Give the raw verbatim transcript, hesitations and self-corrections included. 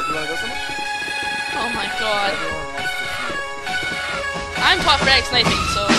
You wanna go somewhere? Oh my god. Everyone wants to see it. I'm top rank sniping, so